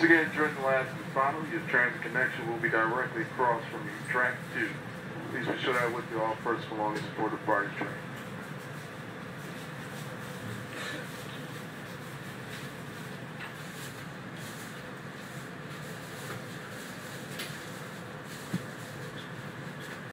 Once again, Trenton last and final. Your transit connection will be directly across from your track 2. Please be sure to have with you all personal belongings aboard the party train.